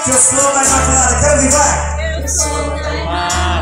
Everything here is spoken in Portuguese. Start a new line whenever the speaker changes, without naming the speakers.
Eu sou a Imaculada, quero ouvir, vai!
Eu sou a Imaculada.